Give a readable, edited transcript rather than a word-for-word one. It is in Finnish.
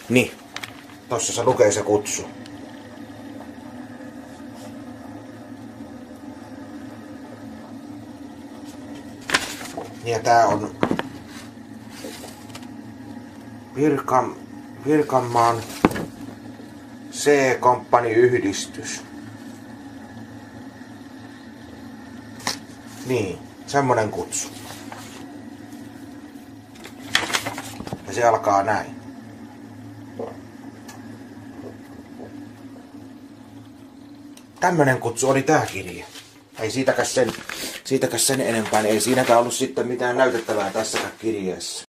Niin. Tossa se lukee se kutsu. Ja tää on Pirkanmaan C-komppani-yhdistys. Niin, semmonen kutsu. Ja se alkaa näin. Tämmönen kutsu oli tää kirje. Ei siitäkäs sen enempää, ei siinäkään ollut sitten mitään näytettävää tässäkään kirjeessä.